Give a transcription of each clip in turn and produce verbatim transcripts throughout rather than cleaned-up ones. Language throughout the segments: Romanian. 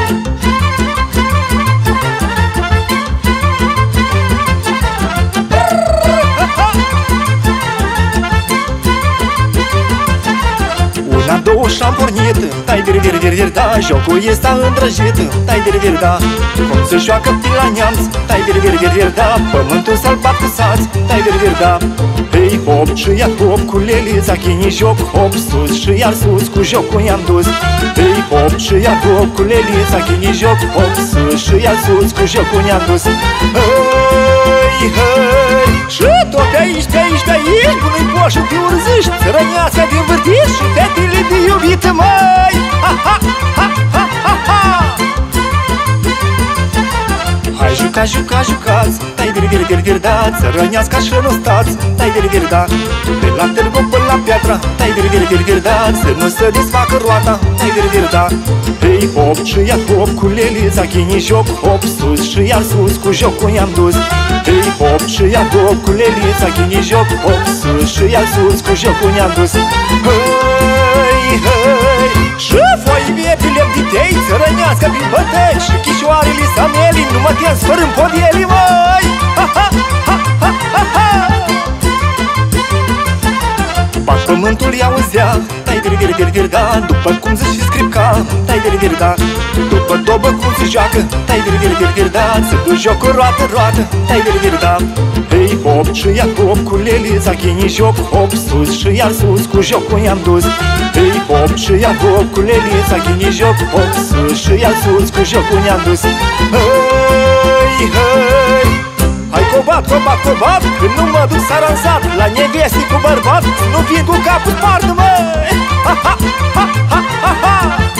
Una, două și-am pornit, tai dir dir dir dir da, jocul este îndrăjit, tai dir dir da. Cum se joacă prin la neamț, tai dir dir dir dir da, pământul să-l bat cu saț, tai dir dir da. Hei hop și ia hop cu lelița, chini joc hop sus și iar sus, cu jocul i-am dus. Hei hop și ia hop cu lelița, chini joc hop sus și iar sus, cu jocul i-am dus. Hei, hei, și tot pe aici, pe aici, pe aici, bună-i poșă de urziști, țărăneața din vârtiș și fetele de iubită, măi! Ha, ha, ha, ha, ha, ha! Hai juca, juca, jucați, tai dir dir dir dir da, țărăneasca și nu stați, tai dir dir da. De la târgu până la piatra, tai dir dir dir dir da, să nu se desfacă roata, tai dir dir da. Hei hop și ia hop cu lelița, chini joc hop sus și iar sus, cu jocul i-am dus. Hei hop și ia hop cu lelița, chini joc hop sus și iar sus, cu jocul i-am dus. Hei, hei, și foi vieții lemn de tei, țărănească prin bătăi și chișoarele sameli, nu mă te sfărâm podielii, măi! Ha, ha, ha, ha, ha, ha! Bac pământul i auzea, tai dir dir dir dir da, după cum zici și scripca, tai dir dir da. După dobă cum se joacă, tai dir dir dir dir da, să du jocul roată, roată, tai dir dir da. Hei hop și ia hop cu lelița, chini joc hop sus și iar sus, cu jocul i-am dus. Hei hop și ia hop cu lelița, chini joc hop sus și iar sus, cu jocul i-am dus. Hei, hei, hai cobat, cobat, cobat, când nu mă duc s-aranzat la neveste cu bărbat, nu vin cu capul spart, măi! Ha, ha, ha, ha, ha, ha!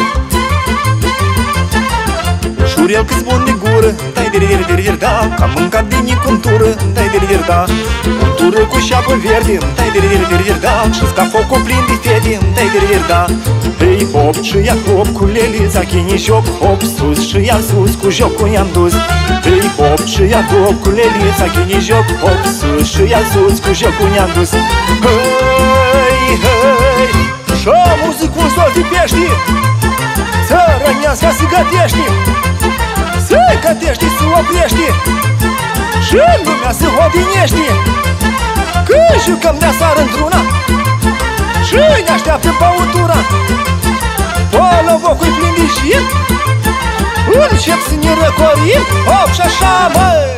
Șurel câți bun de gură, tai dir dir dir dir da, că am mâncat din nicuntură, tai dir dir da. Untură cu șapă verde, tai dir dir dir dir da, și-s ca focul plin de fete, tai dir dir da. Hei hop și ia hop cu lelița, chini joc hop sus și iar sus, cu jocul i-am dus. Hei hop și ia hop cu lelița, chini joc hop sus și iar sus, cu jocul i-am dus. Hei, hei, și-o muzicul sos de pești, țărăneasca se gătește, se gătește, se oprește și lumea se odinește. Când jucăm ne asară într-una și ne așteaptă băutura, Polovocul plin de șir, încep să ne răcorim, hop și așa, măi!